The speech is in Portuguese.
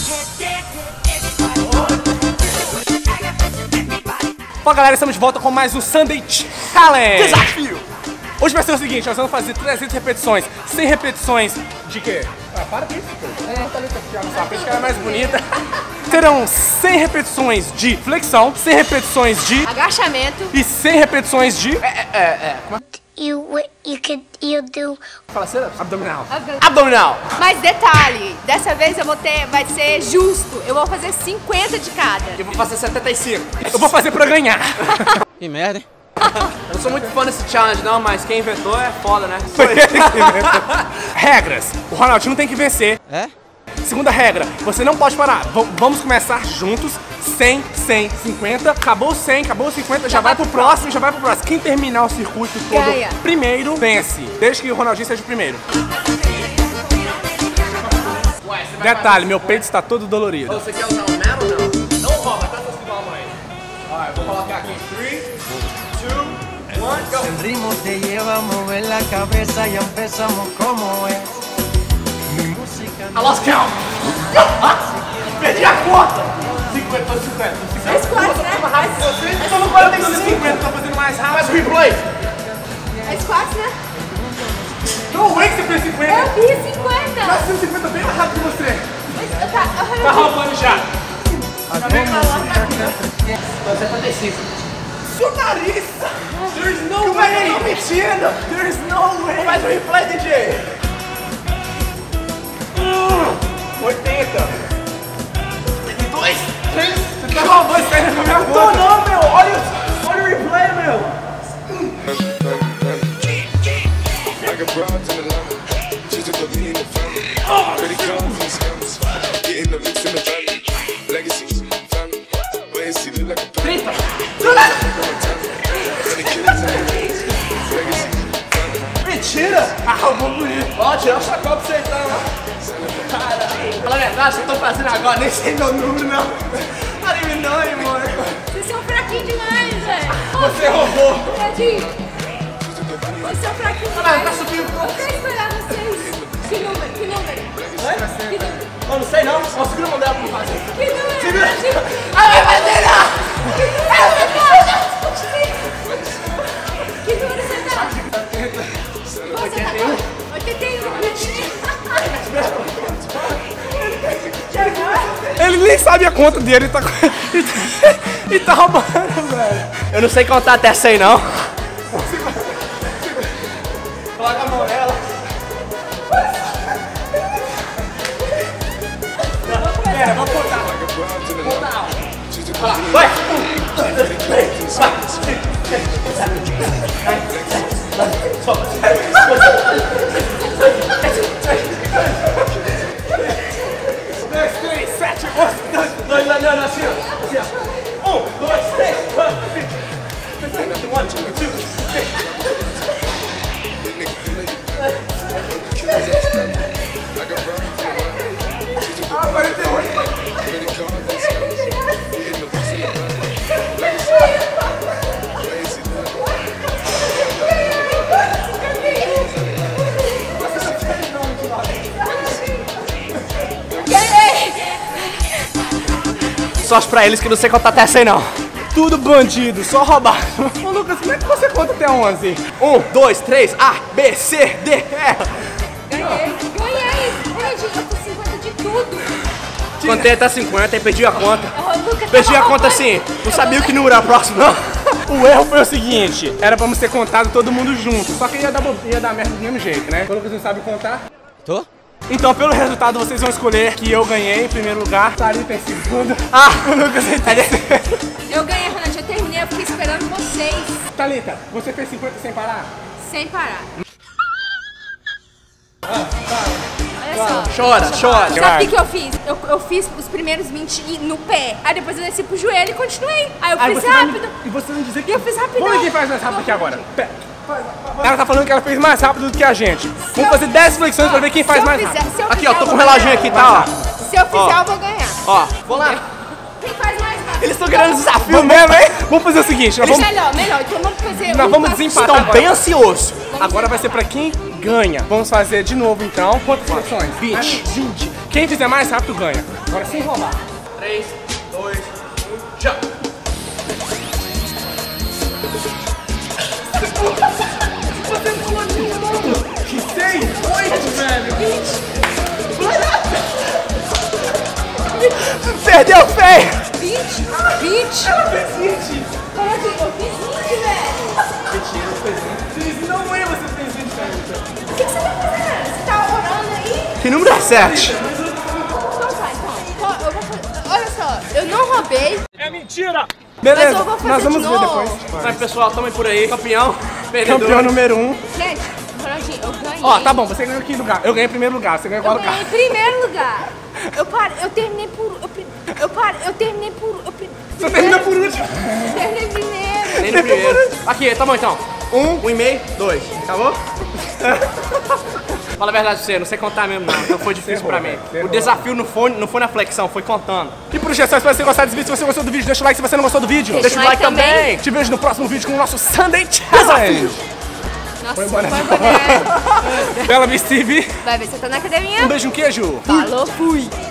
Fala galera, estamos de volta com mais um Sunday Challenge! Desafio! Hoje vai ser o seguinte, nós vamos fazer 300 repetições, 100 repetições de quê? Ah, para com isso, pô. Tá ali, sabe, que ela é mais bonita. Terão 100 repetições de flexão, 100 repetições de agachamento e 100 repetições de... You do. Fala sério? Abdominal. Abdominal! Mas detalhe, dessa vez vai ser justo. Eu vou fazer 50 de cada. Eu vou fazer 75. Eu vou fazer pra ganhar. Que merda, hein? Eu não sou muito fã desse challenge não, mas quem inventou é foda, né? Regras. O Ronaldinho tem que vencer. É? Segunda regra, você não pode parar. Vamos começar juntos. 100, 100, 50. Acabou 100, acabou 50, já vai pro próximo, já vai pro próximo. Quem terminar o circuito todo ganha. Primeiro, vence. Desde que o Ronaldinho seja o primeiro. Detalhe, meu peito está todo dolorido. Você quer usar um mero ou não? Não rouba, tá seus igual mãe. Olha, eu vou colocar aqui 3, 2, 1, go! El ritmo te lleva a mover la cabeza y empezamos como es. Mi música. I lost count! Perdi a conta! 50, 50. Faz quatro, né? Eu tô no 45, tô fazendo mais rápido. Faz replay! Faz quatro, né? Não, way que você fez 50. Eu fiz 50. Nós fizemos 50 bem mais rápido que você. Tá Tá, roubando já. Tô 75. Seu nariz! There's no way! Não mentindo! There's no way! Faz o replay, DJ! 80! 2, 3. Você tá roubando isso aí na minha conta! Tô não, meu! Olha o replay, meu! Like a broad in Atlanta, she's a in the family. Pretty confident scammers, getting the licks in the family. Legacy, family, wait and see, look like a family. Legacy, family. Mentira! Arrumou bonito! Ó, tirar o sacola pra você então, ó. Cara, fala a verdade, eu tô fazendo agora, nem sei meu número, não. Eliminou, hein, mano. Vocês são fraquinhos demais, velho. Você roubou! Tadinho. Vocês são fraquinhos demais. Tá subindo. Eu quero esperar vocês. Que número? Que número? Que número? Eu não sei não, ó, segura a mão dela pra me fazer. Que número? Segura. Que número? Ai, vai fazer não! Que número você tá? 81. 81. Ele nem sabe a conta dele, ele tá, ele tá roubando, velho. Eu não sei contar até 100 não. Coloca a mão nela. Pera, vamos contar. Like a broad in Atlanta, she's a Vai! 1, 2, 3, 4, 5, assim, ó. 1, 2, 3, 4, 5, 1, 2, 3. like a broad in Atlanta, she's a Ah, 48. pretty confident scammers, getting the licks in the family. Legacy, lazy, Sorte pra eles que não sei contar até 100 não. Tudo bandido, só roubado. Ô Lucas, como é que você conta até 11? 1, 2, 3, A, B, C, D, E. Ganhei. Gente, eu tô 50 de tudo. Contei até 50 e perdi a conta. O Lucas Perdi tava a conta roubando. assim, não sabia o que número era próximo não. O erro foi o seguinte, era pra ser contado todo mundo junto, só que ia dar merda do mesmo jeito, né? O Lucas não sabe contar. Tô? Então, pelo resultado, vocês vão escolher que eu ganhei em primeiro lugar, Thalita em segundo. Ah, O Lucas em terceiro. Eu ganhei, Ronaldinho. Eu terminei, eu fiquei esperando vocês. Thalita, você fez 50 sem parar? Sem parar. Olha só. chora. Sabe o que eu fiz? Eu fiz os primeiros 20 no pé. Aí depois eu desci pro joelho e continuei. Aí eu fiz rápido. E você não dizer que... E eu fiz rapidão. Vamos ver quem faz mais rápido aqui agora. Ela tá falando que ela fez mais rápido do que a gente. Vamos fazer 10 flexões pra ver quem faz mais rápido. Aqui, ó, tô com o reloginho aqui, tá, ó. Se eu fizer, eu vou ganhar. Ó, vou lá. Quem faz mais rápido? Eles estão querendo desafio Vamos mesmo, hein? Vamos fazer o seguinte, nós vamos... Melhor. Então vamos fazer Nós vamos passo- desempatar. Estão agora. bem ansiosos. Agora vai ser pra quem ganha. Vamos fazer de novo então. Quantas flexões? 20. 20. Quem fizer mais rápido ganha. Agora sem roubar. 3, 2, 1, já! Você pulou de novo! Que 6, 8, velho! 20! Perdeu, feio! 20? 20? Ela fez 20! Como assim? Eu fiz 20, velho! Mentira, eu fiz 20. Não é, você fez 20, velho. O que você tá fazendo? Você tá orando aí? Que número é 7? Então tá, então. Eu vou fazer... Olha só, eu não roubei. É mentira! Mas Beleza, eu vou fazer nós vamos de ver novo. depois. Vai, pessoal, tamo aí por aí. Campeão, perdedor. Campeão número 1. Gente, Ronaldinho, eu ganhei. Ó, tá bom, você ganhou que lugar? Eu ganhei primeiro lugar, você ganhou qual Eu lugar? ganhei em primeiro lugar. Eu terminei por... Eu terminei por... Você terminou por último. Terminei primeiro. Nem no primeiro. Aqui, tá bom então. 1 e meio, 2. Acabou? Fala a verdade pra você, não sei contar mesmo não. Então foi difícil pra mim. O desafio não foi na flexão, foi contando. E por hoje é só, espero que você gostar desse vídeo. Se você gostou do vídeo, deixa o like. Se você não gostou do vídeo, Deixa o like também. Te vejo no próximo vídeo com o nosso Sunday Challenge. Nossa, Foi foi boné. boné. Bela Miss TV. Vai ver se você tá na academia. Um beijo, um queijo. Falou, fui.